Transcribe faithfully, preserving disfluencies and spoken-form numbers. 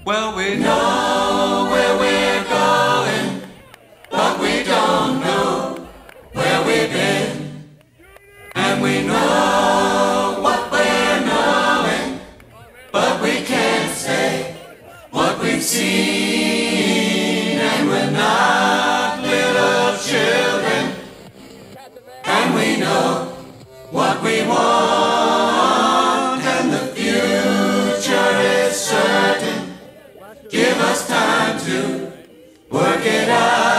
Well, we know where we're going, but we don't know where we've been. And we know what we're knowing, but we can't say what we've seen. And we're not little children, and we know what we want, and the future is certain. Give us time to work it out.